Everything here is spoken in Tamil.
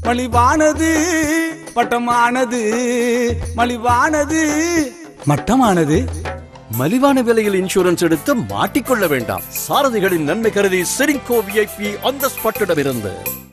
மலிவானது பட்டமானது, மலிவானது மட்டமானது. மலிவான விலையில் இன்சூரன்ஸ் எடுத்து மாட்டிக்கொள்ள வேண்டாம். சாரதிகளின் நன்மை கருதி செலிங்கோ VIP அந்த ஸ்பாட்டிடமிருந்து